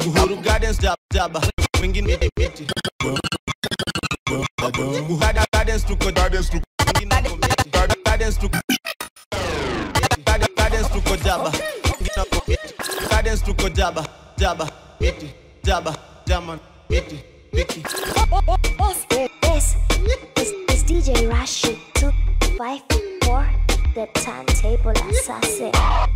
Uhuru Gardens jaba wengine miti. Gardens to Gardens to Gardens to jaba Gardens to jaba miti jaba jaman miti miti. This is DJ Rashid 254, the turntable assassin.